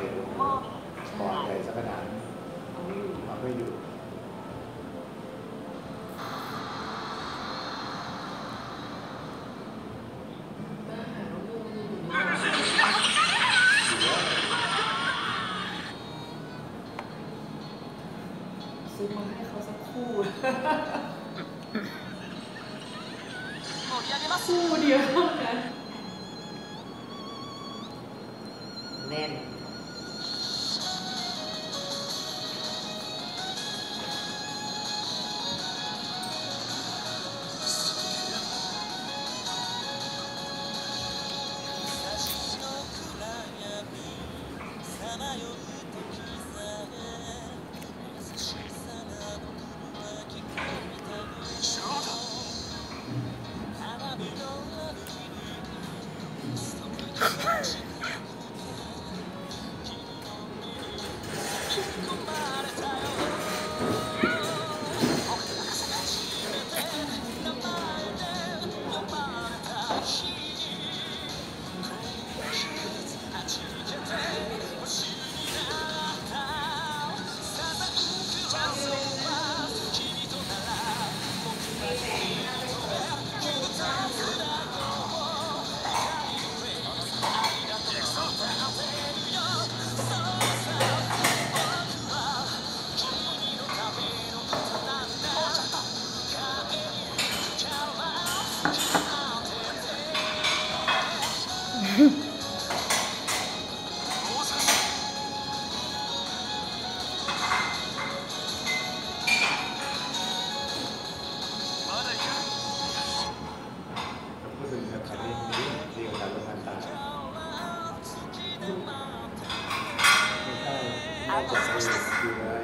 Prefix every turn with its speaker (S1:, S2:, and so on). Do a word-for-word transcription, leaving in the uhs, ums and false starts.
S1: ดี๋ยวก่อนใหญ่สักขนาดเอาไม่อยู่
S2: ซื้อมาให้เขาสักคู่คู่เดียวเท่านั้นแน่น
S1: ไม่ใช่ไม่ใช่